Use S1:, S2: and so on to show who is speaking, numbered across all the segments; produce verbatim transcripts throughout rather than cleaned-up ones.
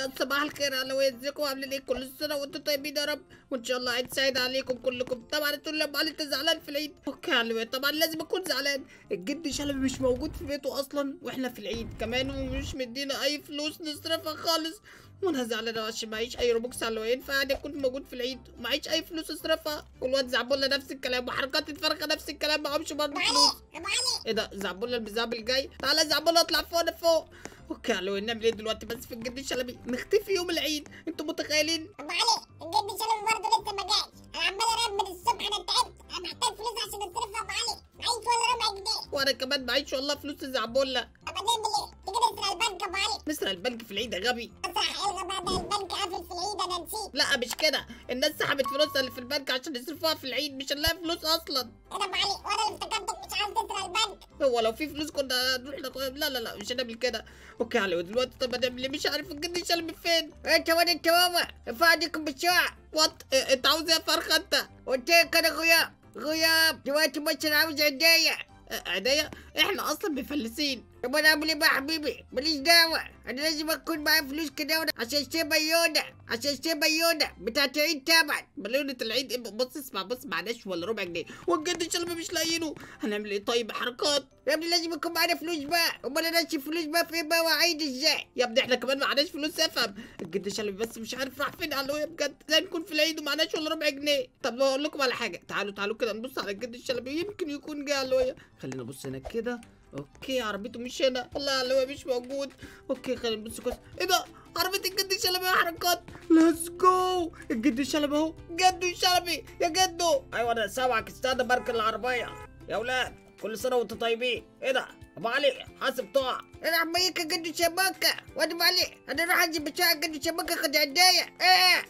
S1: وبركاته. صباح الخير على ازيكم عاملين ايه؟ كل سنه وانتم طيبين يا رب، وان شاء الله عيد سعيد عليكم كلكم. طبعا انتوا اللي قال انت زعلان في العيد. اوكي يا علوي، طبعا لازم اكون زعلان. الجد شلبي مش موجود في بيته اصلا واحنا في العيد كمان، ومش مدينا اي فلوس نصرفها خالص. وانا زعلان عشان معيش اي روبوكس. على ينفع اني اكون موجود في العيد ومعيش اي فلوس اصرفها؟ والواد زعبولة نفس الكلام، وحركات الفرخه نفس الكلام، معهمش برضه فلوس. ايه ده؟ زعبولة المزعبل جاي. تعالى زعبولة اطلع فوق انا فوق. اوكي على نعمل ايه دلوقتي بس في الجد الشلبي؟ نختفي يوم العيد؟ انتوا متخيلين؟
S2: ابو علي الجد شلبي برضه لسه ما جاش. انا عمال اراب من الصبح، انا تعبت، انا محتاج فلوس عشان اصرفها. ابو علي معيش ولا ربع جنيه.
S1: وانا كمان معيش والله فلوس الزعبولة.
S2: طب هنعمل ايه؟ تيجي نسرق البنك. ابو علي
S1: نسرق البنك في العيد يا غبي؟
S2: اسرق الغى بعد البنك قافل في العيد، انا نسيت.
S1: لا مش كده، الناس سحبت فلوسها اللي في البنك عشان يصرفوها في العيد، مش هنلاقي فلوس اصلا.
S2: ايه ده ابو علي؟ وانا اللي افتكرتك مش عايز تسرق البنك.
S1: هو لو في فلوس كنا نروح ناخد. لا لا لا مش هنعمل كده. اوكي يا علوي دلوقتي طب هنعمل ايه؟ مش عارف الجد الشلبي فين.
S3: انت وين انت ماما؟ افادكم بالساعة.
S1: وات إيه، انت عاوز ايه يا فرخه انت؟
S3: قلت لك انا غياب غياب دلوقتي مثلا عاوز هدايا.
S1: إيه، عيديا؟ احنا اصلا مفلسين.
S3: طب انا اعمل ايه بقى يا حبيبي؟ ماليش دعوة، انا لازم اكون معايا فلوس كده عشان اشتري بيونة، عشان اشتري بيونة بتاعت العيد طبعا.
S1: بلونة العيد إيه؟ بص اسمع بص، معناش ولا ربع جنيه والجد الشلبي مش لاقيينه. هنعمل ايه طيب؟ حركات
S3: يا ابني لازم يكون معانا فلوس بقى، امال انا اشتري فلوس بقى فين بقى وعيد ازاي؟
S1: يا ابني احنا كمان معناش فلوس. افهم الجد الشلبي بس مش عارف راح فين. على يا بجد زي نكون في العيد ومعناش ولا ربع جنيه. طب اقول لكم على حاجه، تعالوا تعالوا كده نبص على الجد الشلبي، يمكن يكون جه. علويا خلينا نبص هناك كده. اوكي عربيته مش هنا والله. علويا مش موجود. اوكي خلينا نبص كويس. ايه ده؟ عربيه الجد الشلبي يا حركات. ليتس جو. الجد الشلبي اهو. جدو الشلبي يا جدو.
S3: ايوه انا سامعك، استنى بركن العربية. يا اولاد كل سنة وانتم طيبين. ايه ده؟ ابو علي حاسب طاع. انا عميك قد شبكة واد ابو علي، انا راح انزل بتاع قد شبكة خد هدايا. ايه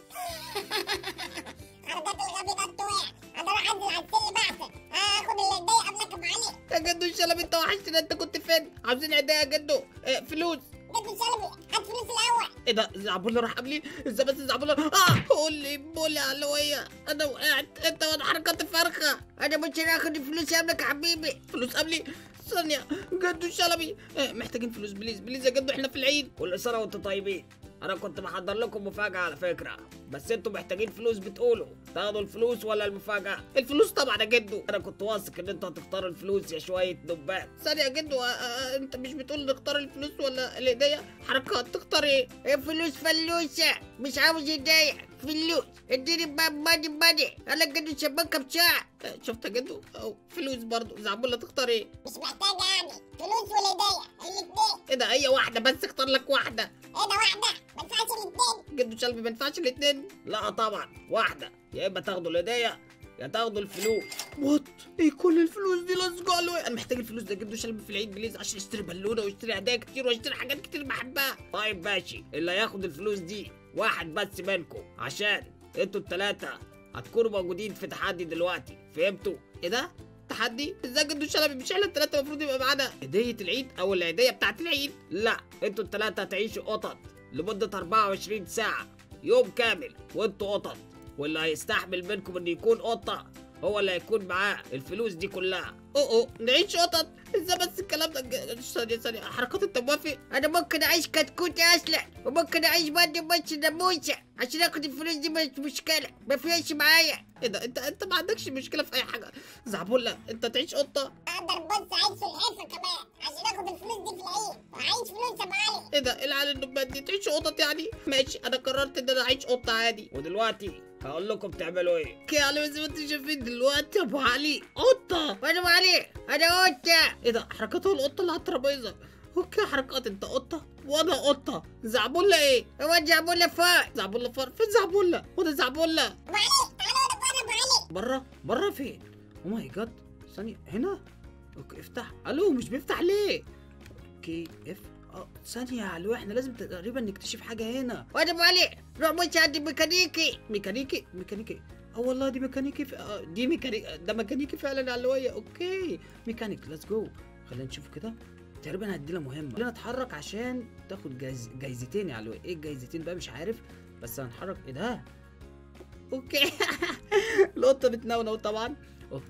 S2: حركات الغبي ده انتوا. انا راح انزل على السلم احسن اخد الهدايا قبلك. ابو علي
S1: يا جدو الشلبي انت وحشتنا، انت كنت فين؟ عاوزين عيديا يا جدو. إيه فلوس؟
S2: جد شلبي هات فلوس الاول.
S1: ايه ده؟ زعبولة راح قبلي ازاي بس؟ زعبولة اه قول لي بولي علويا انا وقعت. انت وانا حركات الفرخه.
S3: انا ممكن اخد الفلوس قبلك يا حبيبي.
S1: فلوس قبلي؟ ثانية. جدو الشلبي إيه محتاجين فلوس بليز بليز يا جدو، احنا في العيد.
S3: كل سنة وانتم طيبين. انا كنت محضر لكم مفاجأة على فكرة، بس انتوا محتاجين فلوس. بتقولوا تاخدوا الفلوس ولا المفاجأة؟
S1: الفلوس طبعا يا جدو.
S3: انا كنت واثق ان انتوا هتختاروا الفلوس يا شوية دبات.
S1: ثانية يا جدو، آه، آه، انت مش بتقول نختار الفلوس ولا الهدية؟ حركات تختار ايه؟
S3: الفلوس فلوسة، مش عاوز هدايا، فلوس. اديني بقى ماني ماني، انا قد شبكة بساعة.
S1: آه، شفت يا جدو؟ او فلوس برضو. زعبولة تختار ايه؟
S2: مش محتاجه يعني فلوس والهدايا الاثنين.
S1: ايه ده؟ هي واحدة بس، اختار لك واحدة.
S2: ايه ده واحده؟ ما ينفعش الاثنين.
S1: جدو شلبي ما ينفعش الاتنين.
S3: لا طبعا واحدة، يا اما تاخدوا الهدايا يا تاخدوا الفلوس.
S1: وات؟ ايه كل الفلوس دي؟ لازم قالوا انا محتاج الفلوس ده جدو شلبي في العيد بليز، عشان اشتري بالونه واشتري هدايا كتير واشتري حاجات كتير بحبها.
S3: طيب ماشي، اللي هياخد الفلوس دي واحد بس منكم، عشان انتوا التلاتة هتكونوا موجودين في تحدي دلوقتي، فهمتوا؟
S1: ايه ده؟ تحدي؟ ازاي جدو شلبي؟ مش احنا التلاتة المفروض يبقى معانا هدية العيد او العيدية بتاعت العيد؟
S3: لا انتوا التلاتة هتعيشوا قطط لمدة أربعة وعشرين ساعة، يوم كامل وانتوا قطط، واللي هيستحمل منكم انه يكون قطة هو اللي هيكون معاه الفلوس دي كلها.
S1: اوه اوه نعيش قطط؟ ازاي بس الكلام ده؟ ج- ثانية ثانية، حركات انت موافق؟
S3: انا ممكن اعيش كتكوت اصلا، وممكن اعيش برضه بس ناموسة عشان اخد الفلوس دي، مش مشكلة، ما فيهاش معايا.
S1: ايه ده؟ انت انت ما عندكش مشكلة في اي حاجة. زعبولة انت تعيش قطة؟
S2: اقدر بص اعيش في الحفه كمان عشان اخد الفلوس دي في العيد واعيش فلوس. يا ابو علي
S1: ايه ده؟ ايه العيال النبات دي؟ تعيش قطط يعني؟ ماشي انا قررت ان انا اعيش قطة عادي.
S3: ودلوقتي هقول لكم تعملوا ايه.
S1: اوكي يا علي زي ما انتم شايفين دلوقتي يا ابو علي قطة.
S3: وانا ابو علي انا قطة.
S1: ايه ده؟ حركات هو القطة اللي على الترابيزة. اوكي حركات انت قطة وانا قطة. زعبولة ايه؟
S3: هو زعبولة فار.
S1: زعبولة فار؟ فين زعبولة؟ وانا زعبولة
S2: ابو علي تعالى وانا بره. ابو علي
S1: بره. بره فين؟ او ماي جاد ثانية هنا. اوكي افتح. الو مش بيفتح ليه؟ اوكي اف اه ثانية يا علو، احنا لازم تقريبا نكتشف حاجة هنا.
S3: وانا ابو علي روح بص عند الميكانيكي.
S1: ميكانيكي؟ ميكانيكي اه والله دي ميكانيكي ف... آه دي ميكانيكي، ده ميكانيكي فعلا يا علوية. اوكي ميكانيك ليتس جو. خلينا نشوف كده. تقريبا هديلها مهمة. خلينا نتحرك عشان تاخد جايز... جايزتين يا علوية. ايه الجايزتين بقى؟ مش عارف بس هنحرك. ايه ده؟ اوكي القطة بتنونو طبعا. اوكي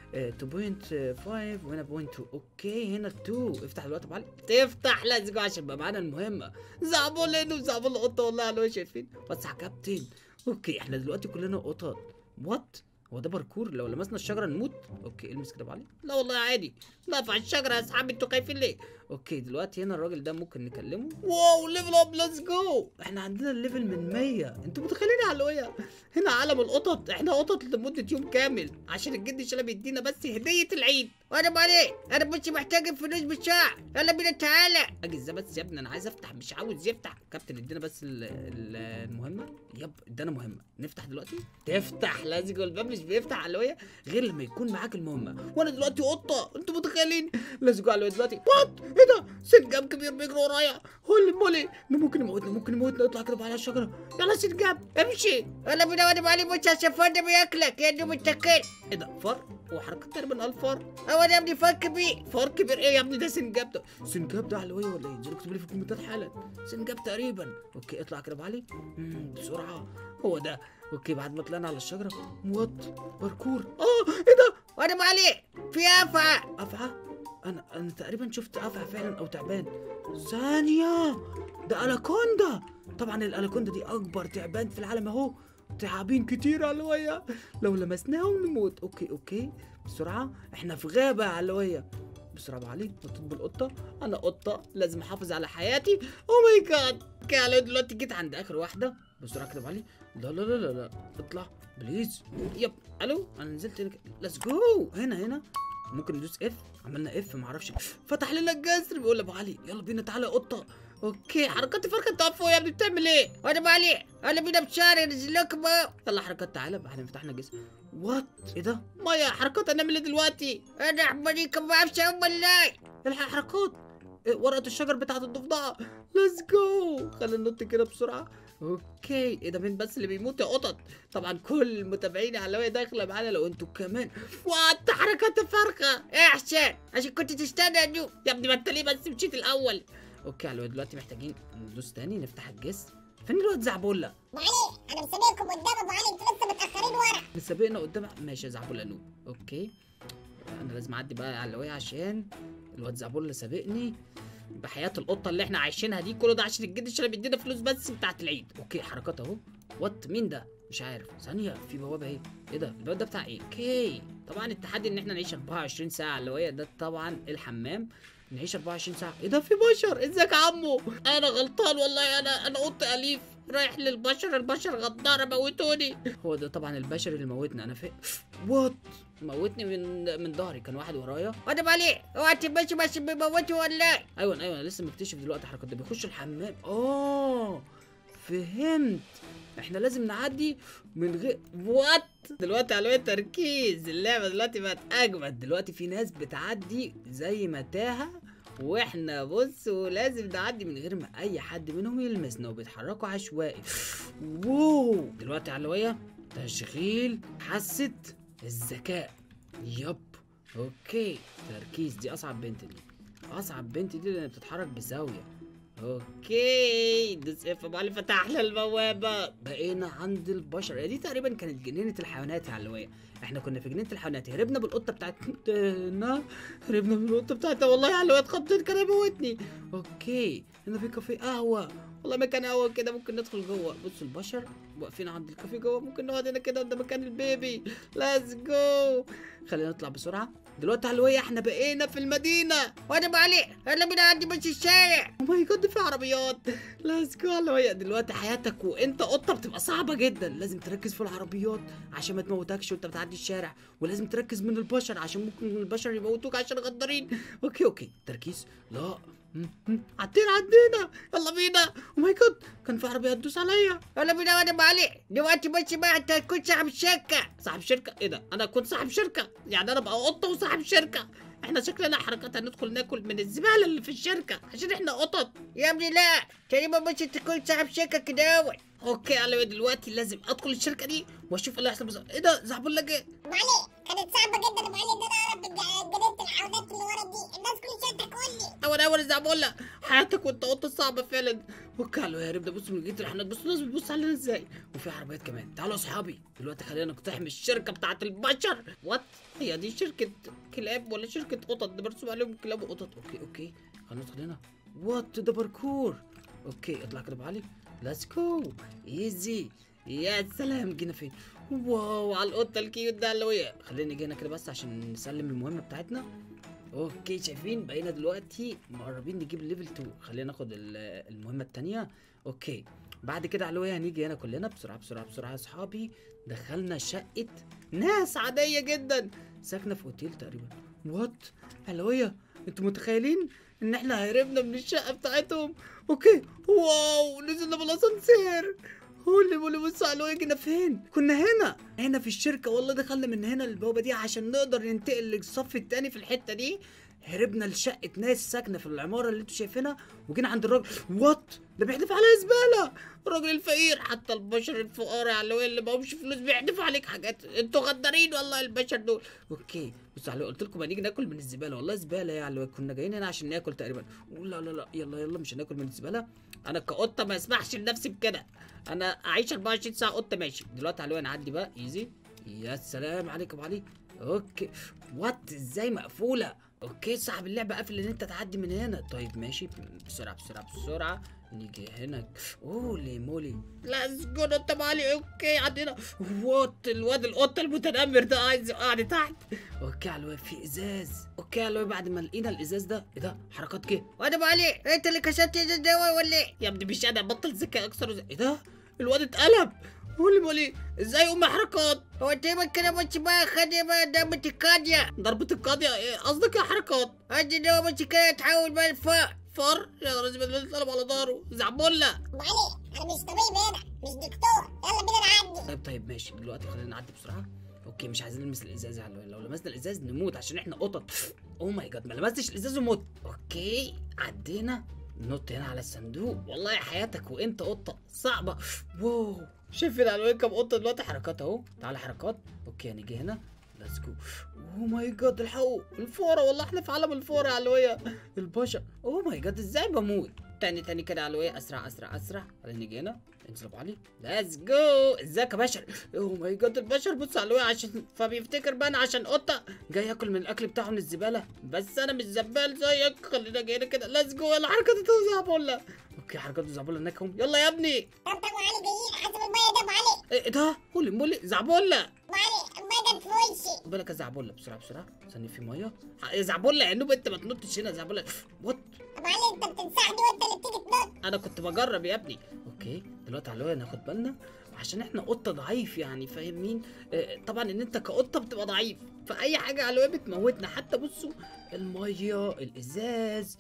S4: اتنين فاصلة خمسة وهنا بوينت اتنين. اوكي هنا اتنين. افتح دلوقتي يا ابو علي. تفتح لازم عشان يبقى معانا المهمه. زعبول هنا وزعبول قطه والله على وش شايفين. بس يا كابتن اوكي احنا دلوقتي كلنا قطط. وات هو ده باركور؟ لو لمسنا الشجره نموت؟ اوكي المس كده ابو علي.
S1: لا والله عادي، نقف على الشجره يا اصحابي، انتوا خايفين ليه؟
S4: اوكي دلوقتي هنا الراجل ده ممكن نكلمه.
S1: واو ليفل اب، ليتس جو.
S4: احنا عندنا الليفل من مية.
S1: انتوا متخيلين يا علوية؟ هنا عالم القطط، احنا قطط لمده يوم كامل عشان الجد شلبي يدينا بس هديه العيد.
S3: وانا مالي، انا مش محتاج الفلوس بتاع. يلا بينا تعالى.
S4: اجهز بس يا ابني، انا عايز افتح مش عاوز يفتح. كابتن ادينا بس ال- ال- المهمه. يب ادانا مهمه. نفتح دلوقتي. تفتح لازم الباب مش بيفتح علوية غير لما يكون معاك المهمه.
S1: وانا دلوقتي قطه، انتوا متخيلين؟ لازم جو علوية دلوقتي. وات ايه ده؟ سنجاب كبير بيجري ورايا. هولي مولي،
S4: ده ممكن يموتنا، ممكن يموتنا. اطلع كده على الشجره.
S1: يلا سنجاب امشي.
S3: يلا بينا. وانا مالي مش عشان فاضي بياكلك يا دوب التكل.
S1: ايه ده؟ فار؟ هو حركات تقريبا الفار.
S3: هو ده يا ابني فك بيه.
S1: فار كبير ايه يا ابني؟ ده سنجاب ده.
S4: سنجاب ده علوية ولا ايه؟ انزلوا اكتبوا لي في الكومنتات حالا. سنجاب تقريبا. اوكي اطلع كده ابو علي. مم، بسرعه. هو ده. اوكي بعد ما طلعنا على الشجره. وات باركور.
S1: اه ايه ده؟
S3: وانا مالي في افعى.
S4: افعى؟ انا انا تقريبا شفت افعى فعلا او تعبان. ثانيه ده اناكوندا. طبعا الاناكوندا دي اكبر تعبان في العالم اهو. تعابين كتير علوية، لو لمسناهم نموت. اوكي اوكي بسرعه، احنا في غابه يا علوية. بسرعه ابو علي نطيت بالقطه.
S1: انا قطه لازم احافظ على حياتي. او ماي جاد.
S4: كالو دلوقتي جيت عند اخر واحده. بسرعه كده ابو علي. لا لا لا لا لا اطلع بليز. يب الو انا نزلت هنا. ليتس جو. هنا هنا ممكن ندوس اف. عملنا اف معرفش فتح لنا الجسر. بيقول ابو علي يلا بينا تعالى يا قطه.
S1: اوكي حركات فرخه توقفوا يا ابني، بتعمل ايه؟
S3: وانا مالي، يلا بينا بشارع ننزل لكم اهو.
S4: يلا حركات تعالى. بعدين فتحنا الجسر. وات ايه ده؟
S1: مايا حركات هنعمل ايه دلوقتي؟
S3: انا احمديكم ما اعرفش ام الله.
S4: الحق حركات. إيه ورقه الشجر بتاعت الضفدعه. ليتس جو. خلينا ننط كده بسرعه. اوكي ايه ده؟ مين بس اللي بيموت يا قطط؟ طبعا كل متابعيني علوية داخله معانا. لو انتوا كمان.
S1: وات حركات فرخه.
S3: ايه احسن عشان كنت تستنى يا نو.
S1: يا ابني ما انت ليه بس مشيت الاول؟
S4: اوكي علوية دلوقتي محتاجين ندوس تاني نفتح الجسر. فين الواد زعبولة؟
S2: ابو علي انا مسابقكم قدام ابو علي، انتوا لسه متاخرين ورا.
S4: مسابقنا قدام. ماشي يا زعبولة نو. اوكي انا لازم اعدي بقى على علوية عشان الواد زعبولة سابقني
S1: بحياه القطه اللي احنا عايشينها دي. كله ده عشان الجد الشلبي بيدينا فلوس بس بتاعت العيد.
S4: اوكي حركات اهو. وات مين ده؟ مش عارف. ثانية في بوابة اهي. ايه ده؟ الباب ده بتاع ايه؟ اوكي
S1: طبعا التحدي ان احنا نعيش اربعة وعشرين ساعه على الهوايه.
S4: ده طبعا الحمام. نعيش اربعة وعشرين ساعة.
S1: ايه ده؟ في بشر. ازيك يا عمو؟ انا غلطان والله، انا انا قط اليف رايح للبشر. البشر غدارة موتوني.
S4: هو ده طبعا البشر اللي موتنا. انا فاهم. وات موتني من من ظهري. كان واحد ورايا.
S3: وانا مالي، اوعى تمشي بس بيموتوا ولا.
S4: ايوه ايوه انا لسه مكتشف دلوقتي حركات. ده بيخش الحمام. اه فهمت. احنا لازم نعدي من غير.
S1: وات دلوقتي علوية تركيز. اللعبه دلوقتي بقت اجمد.
S4: دلوقتي في ناس بتعدي زي متاهه واحنا بص ولازم نعدي من غير ما اي حد منهم يلمسنا وبيتحركوا عشوائي. واو دلوقتي علوية تشغيل حاسة الذكاء. يب اوكي تركيز. دي اصعب بنت دي. اصعب بنت دي لان بتتحرك بزاوية.
S1: اوكي دوس اف ابو علي فتح لنا البوابه.
S4: بقينا عند البشر. دي تقريبا كانت جنينة الحيوانات يا علوية. احنا كنا في جنينة الحيوانات. هربنا بالقطة بتاعتنا.
S1: هربنا من القطه بتاعتها. والله يا علوية اتخضيت كان هيموتني.
S4: اوكي هنا في كافيه قهوة.
S1: والله مكان قهوه كده ممكن ندخل جوه.
S4: بصوا البشر
S1: واقفين عند الكافيه جوه. ممكن نقعد هنا كده قدام مكان البيبي. ليتس جو.
S4: خلينا نطلع بسرعة. دلوقتي علوية احنا بقينا في المدينة.
S3: وانا مالي، يلا بينا عندي مش الشارع.
S1: او ماي جاد في عربيات. ليتس جو. علوية دلوقتي حياتك وانت قطة بتبقى صعبة جدا.
S4: لازم تركز في العربيات عشان ما تموتكش وانت بتعدي الشارع. ولازم تركز من البشر عشان ممكن البشر يموتوك عشان غدارين. اوكي اوكي تركيز. لا
S1: عدينا عدينا. يلا بينا. او ماي جاد كان في عربيات تدوس عليا.
S3: يلا بينا. وانا مالي دلوقتي ماشي بقى انت هتكون صاحب الشركة.
S1: صاحب شركة؟ ايه ده؟ انا اكون صاحب شركة؟ يعني انا ابقى قطة وصاحب شركة؟ احنا شكلنا حركات هندخل ناكل من الزبالة اللي في الشركة عشان احنا قطط.
S3: يا ابني لا، تقريبا مش تكون صاحب شركة كده اول.
S1: اوكي علوية دلوقتي لازم ادخل الشركة دي واشوف اللي هيحصل بالظبط. ايه ده؟ زعبولة جه.
S2: ابو علي كانت صعبه جدا ابو علي ان انا اعرف بج- جنينه الحيوانات اللي ورا دي. الناس كل شويه تقول لي
S1: اول اول زعبولة حياتك وانت قطة صعبة فعلا.
S4: اوكي على يا رب، بصوا من جهه الحنات، بصوا الناس بتبص علينا ازاي، وفي عربيات كمان. تعالوا يا اصحابي دلوقتي خلينا نقتحم الشركه بتاعت البشر. وات، هي دي شركه كلاب ولا شركه قطط؟ ده مرسوم عليهم كلاب وقطط. اوكي اوكي خلينا ندخل هنا. وات، ده باركور. اوكي اطلع كده بعلي، ليتس جو ايزي. يا سلام، جينا فين؟ واو على القطه الكيوت ده اللي هي. خلينا نيجي هنا كده بس عشان نسلم المهمه بتاعتنا. اوكي شايفين بقينا دلوقتي مقربين نجيب ليفل اتنين. خلينا ناخد المهمه الثانيه. اوكي بعد كده علوية هنيجي هنا كلنا بسرعه بسرعه بسرعه يا اصحابي. دخلنا شقه ناس عاديه جدا ساكنه في اوتيل تقريبا. وات علوية، انتوا متخيلين ان احنا هربنا من الشقه بتاعتهم؟ اوكي واو، نزلنا بالاسانسير. هولي مولي، بصوا علوية جينا فين؟ كنا هنا هنا في الشركة والله. دخلنا من هنا البوابة دي عشان نقدر ننتقل للصف التاني في الحتة دي. هربنا لشقة ناس ساكنة في العمارة اللي انتوا شايفينها، وجينا عند الراجل. وات، ده بيحدف عليا زبالة. الراجل الفقير، حتى البشر الفقراء يا علوية اللي معهمش فلوس بيحدفوا عليك حاجات. انتوا غدارين والله البشر دول. اوكي بصوا علوية، قلت لكم هنيجي ناكل من الزبالة. والله زبالة يا علوية، كنا جايين هنا عشان ناكل تقريبا. لا لا لا يلا يلا، مش هناكل من الزبالة. انا كقطة ما اسمحش لنفسي بكده. انا اعيش اربعة وعشرين ساعة قطة ماشي. دلوقتي علوية نعدي بقى ايزي. يا سلام عليكم علي. اوكي وات، ازاي مقفولة؟ اوكي صاحب اللعبة قافل ان انت تعدي من هنا. طيب ماشي بسرعة بسرعة بسرعة نيجي هنا. اوه مولي،
S1: ليتس جو نط علي. اوكي عدينا. وات، الواد القطه المتنمر ده عايز يوقعني تحت.
S4: اوكي علوي في ازاز. اوكي علوي بعد ما لقينا الازاز ده، ايه ده؟ حركات كده.
S1: واد علي، انت اللي كشفت الازاز ده ولا ايه؟ يا ابني مش انا، بطل ذكاء اكثر.
S4: ايه ده؟
S1: الواد اتقلب. قولي مولي ازاي ام حركات؟ هو دايما كده مش بقى خدي بقى ضربة القاضية. ضربة القاضية ايه قصدك يا حركات؟ قصدي ان هو مش كده يتحول بقى لفار. فار يا لازم يتقلب على ظهره. زعبولة.
S2: ابو علي انا مش طبيب هنا، مش دكتور، يلا بينا نعدي.
S4: طيب طيب ماشي، دلوقتي خلينا نعدي بسرعة. اوكي مش عايزين نلمس الازاز يا علوي، لو لمسنا الازاز نموت عشان احنا قطط. اوه ماي جاد، ما لمستش الازاز وموت. اوكي عدينا. نط هنا على الصندوق. والله حياتك وانت قطة صعبة. واو، شايفين علوي كام قطة دلوقتي؟ حركات اهو. تعالى حركات. اوكي هنيجي هنا. ليتس جو. اوه ماي جاد، الحقوا الفورة. والله احنا في عالم الفورة يا علوية. البشر. اوه ماي جاد، ازاي بموت؟ تاني تاني كده يا علوية، اسرع اسرع اسرع. خلينا نيجي هنا. انزل ابو علي. ليتس جو. ازيك يا بشر؟ اوه ماي جاد البشر. بص على علوية عشان فبيفتكر بقى انا عشان قطة جاي ياكل من الاكل بتاعه من الزبالة. بس انا مش زبال زيك. خلينا جايين كده. ليتس جو. يلا حركات زعبولة. اوكي حركات زعبولة هناك هم. يلا يا ابني.
S2: طب طب ابو علي جايين، حسب الميه ده ابو علي.
S4: ايه ده؟ قولي مولي زعبولة.
S2: ابو علي الميه جت في وشي.
S4: بالك يا زعبولة، بسرعة بسرعة ثانية في مية. يا زعبولة يا نوب، انت ما تنطش هنا يا زعبولة. وات؟
S2: ابو علي انت بتنصحني وانت اللي بتيجي تنط.
S4: انا كنت بجرب يا ابني. اوكي دلوقتي علوية ناخد بالنا عشان احنا قطة ضعيف يعني، فاهمين؟ اه طبعا ان انت كقطة بتبقى ضعيف فاي حاجة علوية بتموتنا. حتى بصوا المية، الازاز،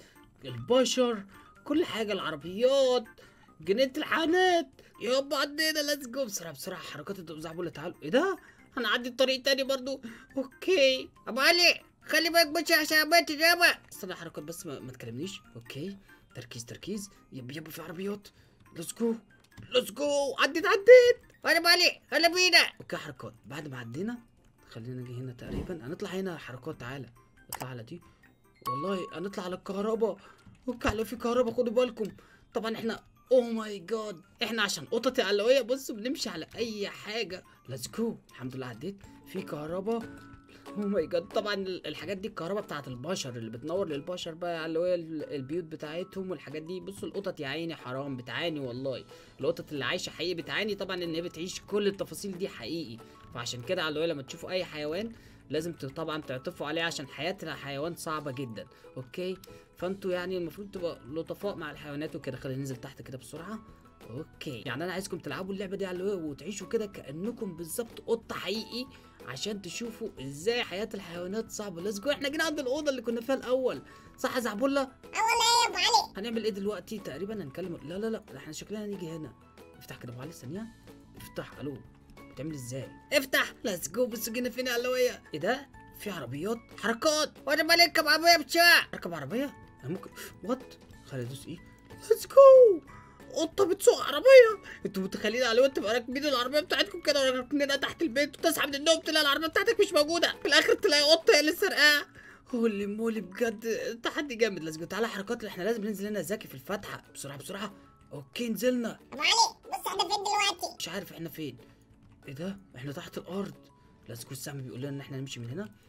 S4: البشر، كل حاجة، العربيات، جنينة الحيوانات. يابا عدينا. ليتس جو. بسرعة بسرعة حركات الزعبولة. تعالوا. ايه ده؟ هنعدي الطريق تاني برضو. اوكي
S1: ابو علي خلي بالك بس عشان عملت جامع.
S4: استنى حركات بس، ما, ما تكلمنيش. اوكي تركيز تركيز. يب يب في عربيات. ليتس جو ليتس جو. عديت عديت.
S1: وانا ابو علي يلا بينا.
S4: اوكي حركات بعد ما عدينا خلينا نجي هنا تقريبا. هنطلع هنا حركات. تعالى اطلع على دي. والله هنطلع على الكهرباء. اوكي على في كهرباء خدوا بالكم. طبعا احنا اوه ماي جاد احنا عشان قطط علوية بصوا بنمشي على اي حاجة. ليتس جو. الحمد لله عديت في كهرباء. اوه ماي جاد. طبعا الحاجات دي الكهرباء بتاعت البشر اللي بتنور للبشر بقى اللي هي البيوت بتاعتهم والحاجات دي. بصوا القطط يا عيني حرام بتعاني والله. القطط اللي عايشه حقيقي بتعاني طبعا ان هي بتعيش كل التفاصيل دي حقيقي. فعشان كده على لما تشوفوا اي حيوان لازم طبعا تعطفوا عليه عشان حياه الحيوان صعبه جدا. اوكي فانتوا يعني المفروض تبقى لطفاء مع الحيوانات وكده. خلينا ننزل تحت كده بسرعه. اوكي يعني انا عايزكم تلعبوا اللعبه دي على وتعيشوا كده كانكم بالظبط قطه حقيقي عشان تشوفوا ازاي حياه الحيوانات صعبه. ليتس جو. احنا جينا عند الاوضه اللي كنا فيها الاول صح يا زعبولة؟
S2: اه والله ايه يا ابو علي.
S4: هنعمل ايه دلوقتي؟ تقريبا هنكلم. لا لا لا احنا شكلنا هنيجي هنا. افتح كده ابو علي ثانيه. افتح. الو بتعمل ازاي؟
S1: افتح. ليتس جو. بس جينا فين يا علوية؟
S4: ايه ده؟ في عربيات
S1: حركات. وانا ابو علي اركب عربية بسرعة.
S4: اركب عربيه؟ انا ممكن وات؟ خلي ادوس ايه؟ ليتس جو.
S1: قطة بتسوق عربية. انتوا متخيلين على وانت تبقى راكبين العربية بتاعتكم كده راكنينها تحت البيت وتصحى من النوم تلاقي العربية بتاعتك مش موجودة، في الآخر تلاقي قطة هي اللي سرقاها.
S4: هولي مولي بجد تحدي جامد. ليتس جو. تعالى حركات. احنا لازم ننزل هنا ذكي في الفتحة. بسرعة بسرعة. اوكي نزلنا.
S2: ابو علي بص احنا فين دلوقتي؟
S4: مش عارف احنا فين. ايه ده؟ احنا تحت الارض. لازم السهم بيقول لنا ان احنا نمشي من هنا.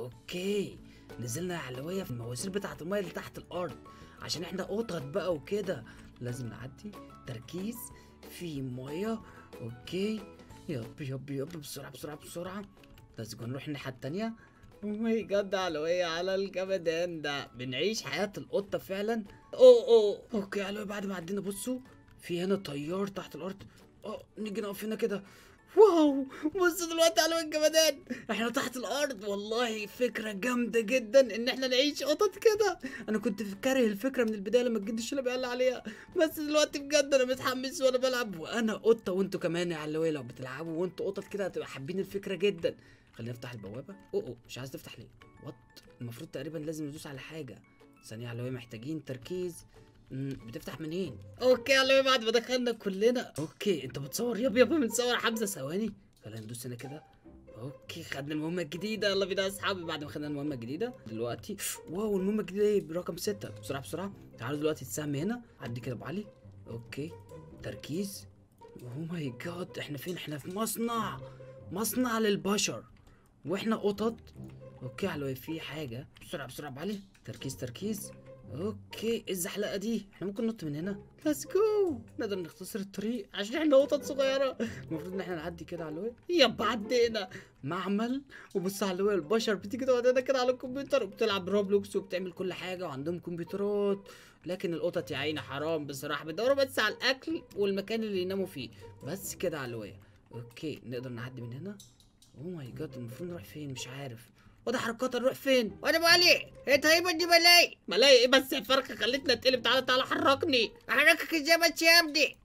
S4: اوكي نزلنا يا علوية في المواسير بتاعت المايه اللي تحت الارض، عشان احنا قطط بقى وكده. لازم نعدي. تركيز في ميه. اوكي يب يب يب بسرعه بسرعه بسرعه. لازم نروح الناحيه التانيه. او ماي جاد علوية على الجمدان ده، بنعيش حياه القطه فعلا. اوه اوه اوكي علوية بعد ما عدينا بصوا في هنا طيار تحت الارض. اه نيجي نقف هنا كده. واو بصوا دلوقتي على الجمدان، احنا تحت الارض. والله فكره جامده جدا ان احنا نعيش قطط كده. انا كنت كاره الفكره من البدايه لما الجد الشلبي قال لي عليها، بس دلوقتي بجد انا متحمس وانا بلعب. وانا قطه وانتوا كمان يا علوية، لو بتلعبوا وانتوا قطط كده هتبقى حابين الفكره جدا. خلينا نفتح البوابه. اوه اوه مش عايز تفتح ليه؟ وات المفروض تقريبا لازم ندوس على حاجه. ثانيه يا علوية محتاجين تركيز. مم، بتفتح منين؟ اوكي يا علوية بعد ما دخلنا كلنا. اوكي انت بتصور؟ يابا يابا بنصور حمزه. ثواني خلينا ندوس هنا كده. اوكي خدنا المهمه الجديده. يلا بينا يا اصحابي. بعد ما خدنا المهمه الجديده دلوقتي واو المهمه الجديده ايه برقم ستة. بسرعه بسرعه تعالوا دلوقتي السهم هنا. عدي كده ابو علي. اوكي تركيز. اوه ماي جاد احنا فين؟ احنا في مصنع. مصنع للبشر واحنا قطط. اوكي علوية في حاجه. بسرعه بسرعه ابو علي. تركيز تركيز. اوكي ايه الزحلقه دي؟ احنا ممكن ننط من هنا. ليتس جو. نقدر نختصر الطريق عشان احنا قطط صغيره. المفروض ان احنا نعدي كده على الوي. يابا عدينا. معمل. وبص على الوي البشر بتيجي تقعد هنا كده على الكمبيوتر وبتلعب روبلوكس وبتعمل كل حاجه وعندهم كمبيوترات. لكن القطط يا عيني حرام بصراحه بيدوروا بس على الاكل والمكان اللي يناموا فيه بس كده على الوي. اوكي نقدر نعدي من هنا. اوه ماي جاد المفروض نروح فين؟ مش عارف. وده حركات نروح فين؟
S1: وانا ابو علي انت هيبقى دي ملاي
S4: ملاقي ايه بس؟ الفرخه خلتنا اتقلب. تعالى تعالى حركني.
S1: احركك ازاي ما يا ابني؟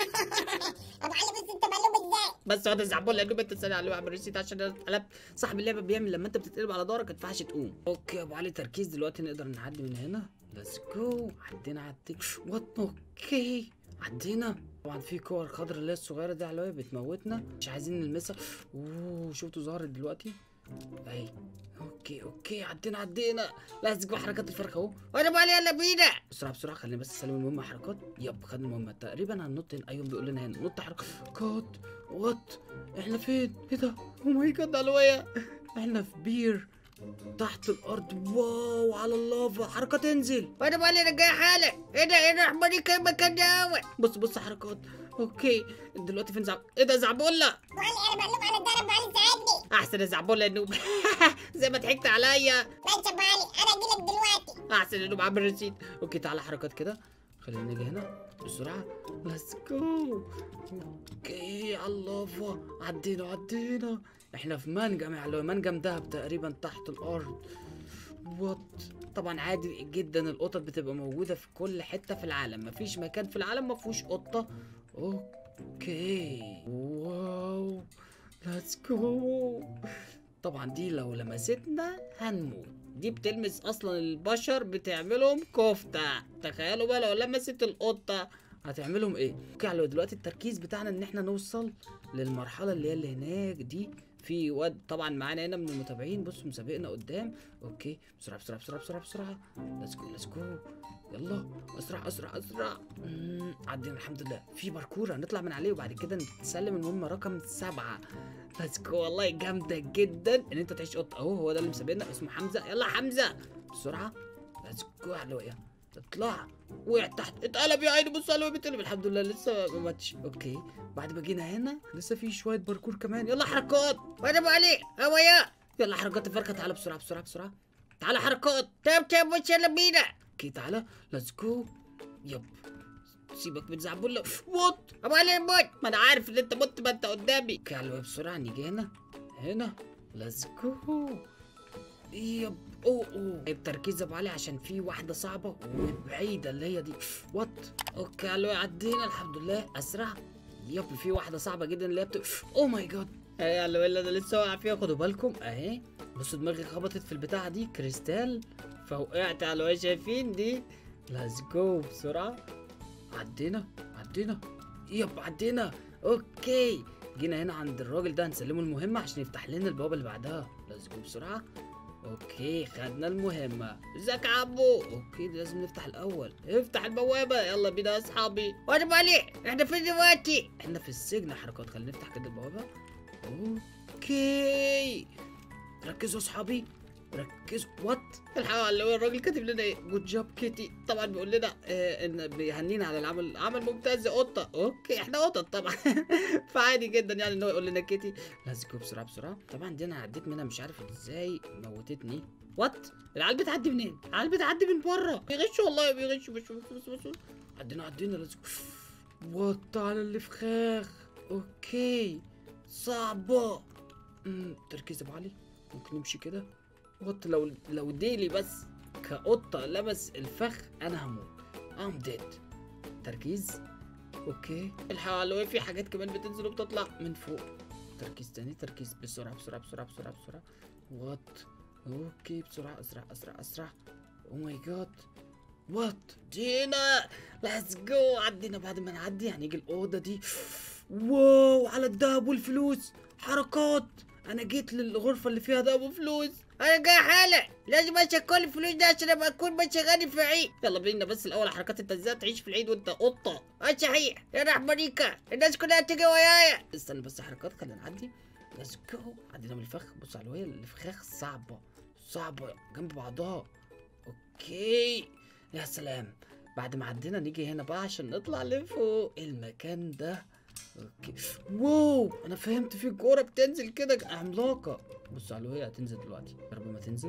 S2: ابو علي بس انت مقلوب ازاي؟
S4: بس هو ده زعبول لانه انت تسالي عليه وعمل ريسيت عشان انا اتقلبت. صاحب اللعبه بيعمل لما انت بتتقلب على ظهرك ما ينفعش تقوم. اوكي يا ابو علي تركيز. دلوقتي نقدر نعدي من هنا. ليتس جو. عدينا عدينا. وات اوكي عدينا. طبعا في كور خضرا اللي هي الصغيره دي علوية بتموتنا مش عايزين نلمسها. اوه شفتوا ظهرت دلوقتي اهي. اوكي اوكي عدينا عدينا. لازم جو حركات الفرخه اهو.
S1: وانا ابو علي يلا بينا.
S4: بسرعه بسرعه خلينا بس نسلم المهمه حركات. يب خدنا المهمه تقريبا هننط هنا. ايوه بيقول لنا هنا نط حركات. وات احنا فين؟ ايه ده؟ او ماي جاد علوية احنا في بير تحت الارض. واو على اللافا. حركات انزل.
S1: وانا ابو علي انا جاي حالا. ايه ده؟ ايه الرحمه دي؟ كان مكان ده.
S4: بص بص حركات. اوكي دلوقتي فين زعب؟ ايه ده زعبولة؟
S2: ابو علي انا مقلوب على الدار. ابو علي ساعدني.
S4: احسن يا زعبولة النوب. زي ما ضحكت عليا.
S2: ماشي ابو علي انا اجيلك دلوقتي.
S4: احسن النوب عامل ريسيت. اوكي تعالى حركات كده. خلينا نيجي هنا بسرعه. ليتس جو. اوكي على اللافا. عدينا عدينا. احنا في منجم يا منجم دهب تقريبا تحت الارض. وات طبعا عادي جدا القطط بتبقى موجوده في كل حته في العالم. مفيش مكان في العالم مفيهوش قطه. اوكي واو ليتس جو. طبعا دي لو لمستنا هنموت. دي بتلمس اصلا البشر بتعملهم كفته. تخيلوا بقى لو لمست القطه هتعملهم ايه. اوكي على دلوقتي التركيز بتاعنا ان احنا نوصل للمرحله اللي هي اللي هناك دي. في واد طبعا معانا هنا من المتابعين بصوا مسابقنا قدام. اوكي بسرعه بسرعه بسرعه بسرعه بسرعه. ليتس جو ليتس جو. يلا اسرع اسرع اسرع. مم، عدينا الحمد لله. في باركور هنطلع من عليه وبعد كده نسلم المهمه رقم سبعة. ليتس جو. والله جامده جدا ان انت تعيش قطه اهو. هو ده اللي مسابقنا اسمه حمزه. يلا حمزه بسرعه. ليتس جو علوية. اطلع. وقع تحت اتقلب يا عيني. بص علوية بتقلب. الحمد لله لسه ما ماتش. اوكي بعد ما جينا هنا لسه في شويه باركور كمان. يلا حركات.
S1: وانا ابو علي هو يا.
S4: يلا حركات الفرخه. تعالى بسرعه بسرعه بسرعه. تعالى حركات.
S1: طب طب بص يلا بينا.
S4: اوكي تعالى ليتس جو. يب سيبك من زعبولة. وات
S1: ابو علي موت.
S4: ما انا عارف ان انت مت. ما انت قدامي. اوكي علوية بسرعه نيجي هنا هنا. ليتس جو. يب اوه اوه بتركيز ابو علي عشان في واحده صعبه وبعيده اللي هي دي. وات اوكي علوية عدينا الحمد لله. اسرع. يب في واحده صعبه جدا اللي هي بت... اوه ماي جاد. اهي علوية اللي انا لسه واقع فيها. خدوا بالكم اهي. بصوا دماغي خبطت في البتاعه دي كريستال فوقعت. علوية شايفين دي. ليتس جو بسرعه. عدينا عدينا. يب عدينا. اوكي جينا هنا عند الراجل ده هنسلمه المهمه عشان يفتح لنا البوابه اللي بعدها. ليتس جو بسرعه. اوكي خدنا المهمة. ازيك يا عمو؟ اوكي لازم نفتح الاول. افتح البوابة يلا بينا يا اصحابي.
S1: وانا مالي احنا فين دلوقتي؟
S4: احنا في السجن يا حركات. خلينا نفتح كده البوابة. اوكي ركزوا يا اصحابي ركزوا. وات الحقيقة اللي هو الراجل كاتب لنا ايه؟ جود جوب كيتي. طبعا بيقول لنا آه ان بيهنينا على العمل عمل ممتاز يا قطة. اوكي احنا قطط طبعا فعادي جدا يعني ان هو يقول لنا كيتي. لازم جو بسرعة بسرعة. طبعا دي انا عديت منها مش عارف ازاي موتتني. وات العيال بتعدي منين؟ العيال بتعدي من بره.
S1: بيغشوا والله بيغشوا. بس بس بس
S4: عدينا عدينا لازم. وات على اللي فخاخ. اوكي صعبة. امم تركيز يا ابو علي. ممكن نمشي كده. وات لو لو ديلي بس كقطة لمس الفخ انا هموت. ام ديد. تركيز. اوكي
S1: الحقيقة اللي هو في حاجات كمان بتنزل وبتطلع
S4: من فوق. تركيز تاني تركيز بسرعة بسرعة بسرعة بسرعة بسرعة. وات اوكي بسرعة اسرع اسرع اسرع. او ماي جاد. وات
S1: جينا
S4: ليتس جو. عدينا. بعد ما نعدي هنيجي الأوضة دي. واو على الدهب والفلوس. حركات انا جيت للغرفة اللي فيها دهب وفلوس.
S1: انا جاي حالا لازم اشيل كل الفلوس ده عشان ابقى اكون ماشي غني في العيد.
S4: يلا بينا بس الاول حركات. انت ازاي تعيش في العيد وانت قطة؟
S1: اه صحيح يا رحمانيكا الناس كلها تيجي ويايا.
S4: استنى بس حركات خلينا نعدي. ليتس جو. عدينا من الفخ. بص على الوية الفخاخ صعبة صعبة جنب بعضها. اوكي يا سلام. بعد ما عدينا نيجي هنا بقى عشان نطلع لفوق المكان ده. اوكي واو انا فهمت. في كورة بتنزل كده عملاقة. بص على الوهي هتنزل دلوقتي. يا رب ما تنزل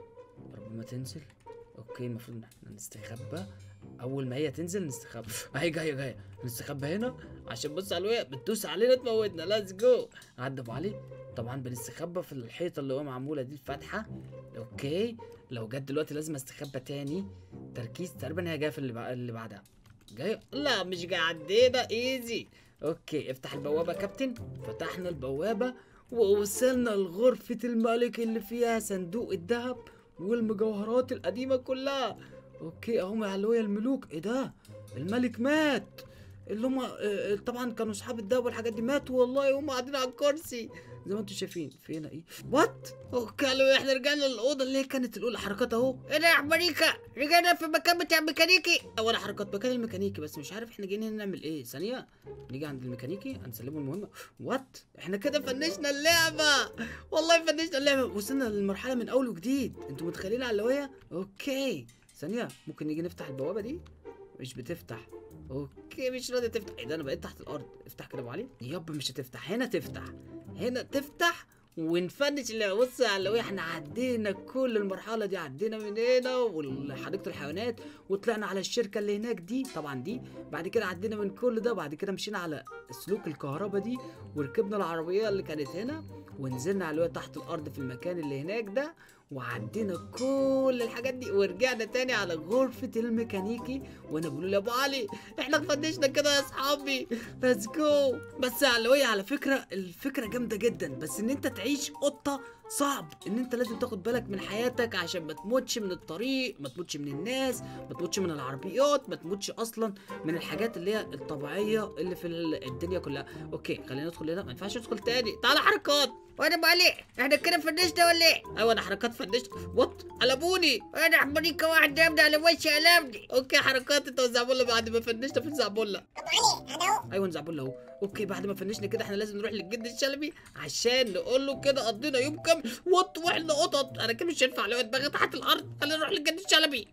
S4: يا رب ما تنزل. اوكي المفروض ان احنا نستخبى. اول ما هي تنزل نستخبى. اهي جايه جايه. نستخبى هنا عشان بص على الوهي بتدوس علينا تموتنا. ليتس جو. عدى ابو علي. طبعا بنستخبى في الحيطه اللي هو معموله دي الفتحه. اوكي لو جت دلوقتي لازم استخبى تاني. تركيز. تقريبا هي جايه في اللي, بع... اللي بعدها. جايه.
S1: لا مش جاي عدينا ايزي.
S4: اوكي افتح البوابه يا كابتن. فتحنا البوابه ووصلنا لغرفه الملك اللي فيها صندوق الذهب والمجوهرات القديمه كلها. اوكي اهم يا علوية الملوك. ايه ده؟ الملك مات. اللي هم طبعا كانوا اصحاب الذهب والحاجات دي ماتوا والله. هم قاعدين على الكرسي زي ما انتم شايفين. في هنا ايه؟ وات؟
S1: اوكي قالوا احنا رجعنا للاوضه
S4: اللي هي كانت الاولى. حركات اهو.
S1: ايه ده يا رحمانيكا رجعنا في المكان بتاع الميكانيكي.
S4: اول حركات مكان الميكانيكي بس مش عارف احنا جايين هنا نعمل ايه. ثانيه نيجي عند الميكانيكي هنسلمه المهمه. وات
S1: احنا كده فنشنا اللعبه والله فنشنا اللعبه.
S4: وصلنا للمرحله من اول وجديد. انتوا متخيلين على اللوية؟ اوكي ثانيه ممكن نيجي نفتح البوابه دي. مش بتفتح. اوكي مش راضيه تفتح. ايه ده؟ انا بقيت تحت الارض. افتح كده ابو علي. ياب مش هتفتح. هنا تفتح. هنا تفتح ونفنش اللي بص على اللي احنا عدينا كل المرحله دي. عدينا من هنا وحديقه الحيوانات وطلعنا على الشركه اللي هناك دي طبعا دي. بعد كده عدينا من كل ده. بعد كده مشينا على سلوك الكهرباء دي وركبنا العربيه اللي كانت هنا ونزلنا على تحت الارض في المكان اللي هناك ده. وعدينا كل الحاجات دي ورجعنا تاني على غرفة الميكانيكي. وانا بقول يا ابو علي احنا فنشنا كده يا اصحابي. ليتس جو. بس يا علوية على فكرة الفكرة جامدة جدا بس ان انت تعيش قطة صعب. ان انت لازم تاخد بالك من حياتك عشان ما تموتش من الطريق، ما تموتش من الناس، ما تموتش من العربيات، ما تموتش اصلا من الحاجات اللي هي الطبيعية اللي في الدنيا كلها. اوكي خلينا ندخل هنا. ما ينفعش ندخل تاني. تعالى حركات.
S1: وانا مالي احنا كده فنشنا ولا ايه؟
S4: ايوه انا حركات فنشت. وات قلبوني.
S1: انا رحمانيكا واحد جابني على وشي قلبني.
S4: اوكي حركات انت وزعبولة بعد ما فنشنا في الزعبولة.
S2: ابو علي انا اهو.
S4: ايوه زعبولة اهو. اوكي بعد ما فنشنا كده احنا لازم نروح للجد الشلبي عشان نقول له كده قضينا يوم كامل وات واحنا قطط. انا كده مش هينفع لو دماغي تحت الارض. خلينا نروح للجد الشلبي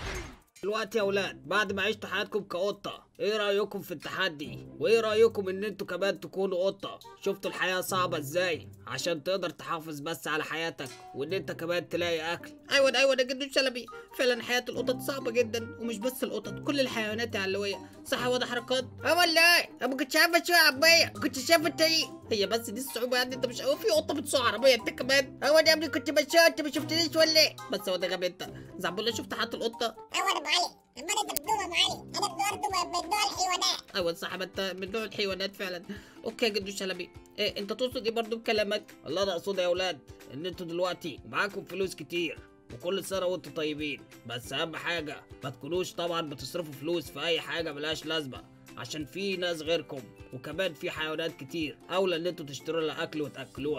S4: دلوقتي يا اولاد. بعد ما عشتوا حياتكم كقطه ايه رايكم في التحدي؟ وايه رايكم ان انتوا كمان تكونوا قطه؟ شفتوا الحياه صعبه ازاي عشان تقدر تحافظ بس على حياتك وان انت كمان تلاقي اكل.
S1: ايوه ايوه ده جد الشلبي. فعلا حياه القطط صعبه جدا ومش بس القطط كل الحيوانات يا علوية. صح وده حركات؟
S2: اه والله انا ما كنتش عارفه اسوق عربيه. كنت شايفه الطريق.
S1: هي بس دي الصعوبه يعني. انت مش قوي في قطه بتسوق عربيه انت كمان.
S2: هو انا قبل كنت بسوق انت ما شفتنيش ولا ايه؟
S1: بس هو ده غبي انت. زعبولة شفت حياه القطه؟
S2: ايوه انا ابو علي. اما انا انت بتدوم ابو علي. انا برضه من نوع الحيوانات.
S1: ايوه صح ما انت من نوع الحيوانات فعلا. اوكي يا جدو الشلبي إيه انت تقصد ايه برضه بكلامك؟
S3: والله انا اقصد يا اولاد ان انتوا دلوقتي معاكم فلوس كتير وكل سنه وانتوا طيبين. بس اهم حاجه ما تكونوش طبعا بتصرفوا فلوس في اي حاجه ملهاش لازمه عشان في ناس غيركم وكمان في حيوانات كتير اولى ان انتوا تشتروا لها اكل وتاكلوها.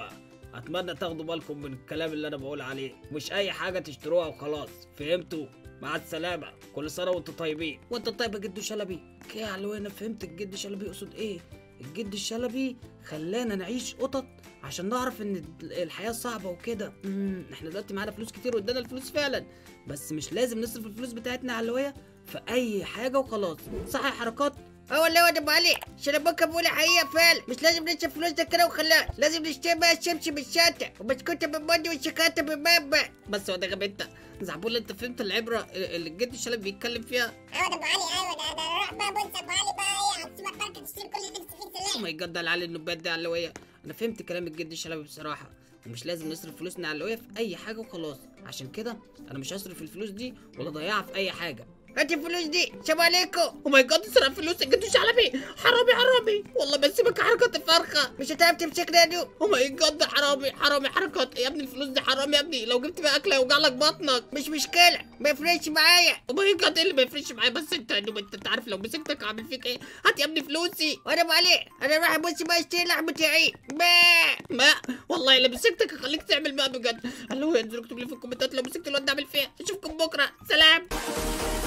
S3: اتمنى تاخدوا بالكم من الكلام اللي انا بقول عليه، مش اي حاجه تشتروها وخلاص، فهمتوا؟ مع السلامه، كل سنه وانتم طيبين.
S4: وانت طيب يا جد شلبي. اوكي يا علوي انا فهمت الجد شلبي يقصد ايه. الجد الشلبي خلانا نعيش قطط عشان نعرف ان الحياه صعبه وكده. امم احنا دلوقتي معانا فلوس كتير وادانا الفلوس فعلا، بس مش لازم نصرف الفلوس بتاعتنا على علوية في اي حاجه وخلاص. صح يا حركات؟
S1: اه والله يا ابو علي، شنبوكه بقول حقيقه فعلا، مش لازم نصرف فلوسنا كده وخلاص، لازم نشتري بقى الشمس بالشاطئ وبسكوته بالمندي والشوكولاته بالمبة.
S4: بس يا ده غبي انت زعبول، انت فهمت العبره اللي الجد الشلبي بيتكلم فيها؟
S2: ايوه ده ابو علي، ايوه ده ده روح بقى بص ابو علي بقى ايه على السوبر ماركت تشتري كل اللي نفسك فيه
S4: او
S2: سلام.
S4: ماي جاد، ده العيال النبات دي علوية. انا فهمت كلام الجد الشلبي بصراحه، ومش لازم نصرف فلوسنا على علوية في اي حاجه وخلاص. عشان كده انا مش هصرف الفلوس دي ولا اضيعها في اي حاجه.
S1: هات الفلوس دي، سلام عليكم.
S4: او ماي جاد، سرق فلوس الجد الشلبي. حرامي حرامي والله، بسيبك حركات فرخه.
S1: مش هتعرف تمسكنا يا دو.
S4: او ماي جاد، ده حرامي حرامي حركات يا ابني. الفلوس دي حرام يا ابني، لو جبت بقى اكل هيوجع لك بطنك.
S1: مش مشكله، ما يفرقش معايا.
S4: او ماي جاد، ايه اللي ما يفرقش معايا؟ بس انت انت انت عارف لو مسكتك هعمل فيك ايه. هات يا ابني فلوسي.
S1: وانا ابو علي انا رايح ابص بقى اشتري لحمه عيد. ما
S4: ما والله اللي مسكتك هخليك تعمل ما بجد. قال له انزلوا اكتبوا لي في الكومنتات لو مسكت الواد ده اعمل فيها. اشوفكم بكره، سلام.